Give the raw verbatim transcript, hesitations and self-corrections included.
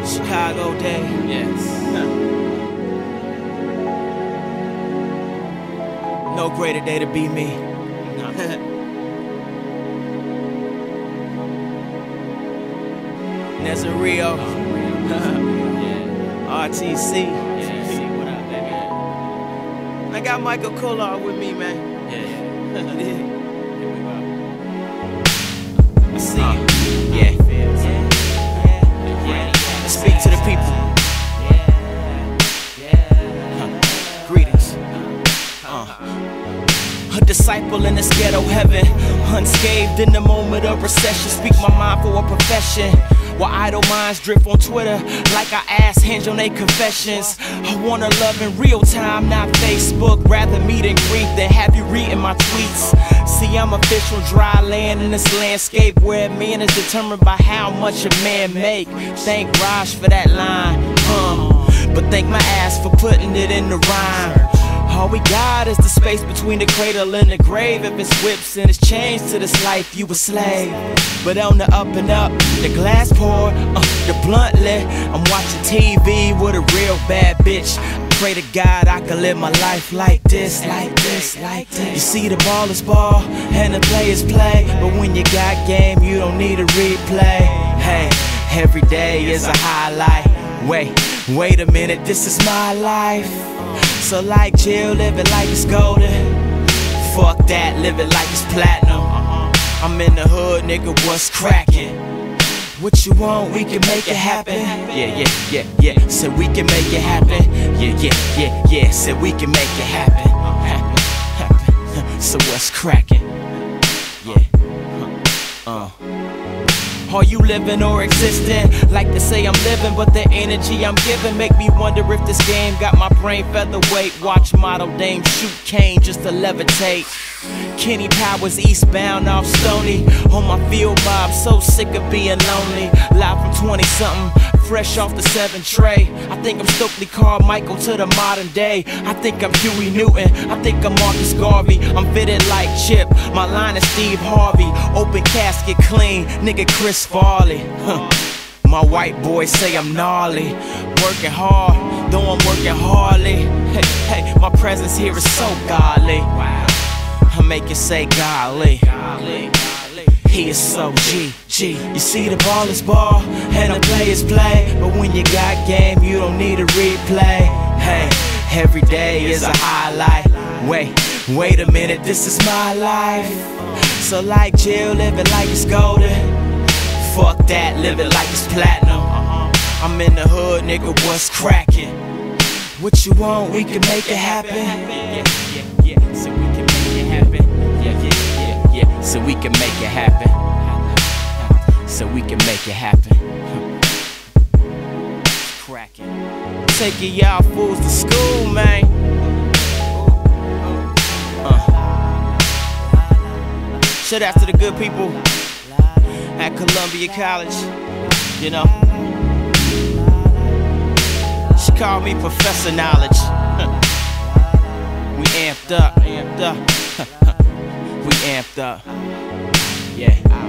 Chicago day. Yes. No greater day to be me. Nazario. Yeah. R T C. Yeah. See what up, baby? I got Michael Kolar with me, man. Yeah. Here we go. I see Uh, you. Yeah. Yeah. Let's speak to the people. Huh. Greetings. Uh. A disciple in this ghetto heaven, unscathed in the moment of recession. Speak my mind for a profession. While idle minds drift on Twitter like I ass hinge on they confessions. I wanna love in real time, not Facebook. Rather meet and greet than have you reading my tweets. See, I'm official dry land in this landscape where a man is determined by how much a man make. Thank Raj for that line, uh, but thank my ass for putting it in the rhyme. All we got is the space between the cradle and the grave. If it's whips and it's chains to this life, you a slave. But on the up and up, the glass poured, uh, the blunt lit. I'm watching T V with a real bad bitch. Pray to God I can live my life like this, like this, like this. You see the ball is ball and the players play, but when you got game, you don't need a replay. Hey, every day is a highlight. Wait, wait a minute, this is my life. So like chill, live it like it's golden. Fuck that, live it like it's platinum. I'm in the hood, nigga, what's cracking? What you want, we can make it happen. Yeah, yeah, yeah, yeah, so we can make it happen. Yeah, yeah, yeah, yeah, so we can make it happen. Happen, happen. So what's cracking? Yeah, uh Are you living or existing? Like to say I'm living, but the energy I'm giving make me wonder if this game got my brain featherweight. Watch model dame shoot cane just to levitate. Kenny Powers eastbound off Stony. On my field mob, so sick of being lonely. Live from twenty something, fresh off the seven tray. I think I'm Stokely Carmichael to the modern day. I think I'm Huey Newton, I think I'm Marcus Garvey. I'm fitted like Chip, my line is Steve Harvey. Open casket clean, nigga Chris Farley. Huh. My white boys say I'm gnarly. Working hard, though I'm working hardly. Hey, hey, my presence here is so godly. I make you say golly. He is so G, G. You see the ball is ball and the players play, but when you got game, you don't need a replay. Hey, every day is a highlight. Wait, wait a minute, this is my life. So like chill, live it like it's golden. Fuck that, live it like it's platinum. I'm in the hood, nigga, what's cracking? What you want, we can make it happen. Yeah, yeah, yeah, so we can make it happen. Yeah, yeah, yeah, yeah, so we can make it happen. So we can make it happen. Cracking. Taking y'all fools to school, man. Uh. Shout out to the good people at Columbia College, you know. She called me Professor Knowledge. We amped up, amped up. We amped up. Yeah.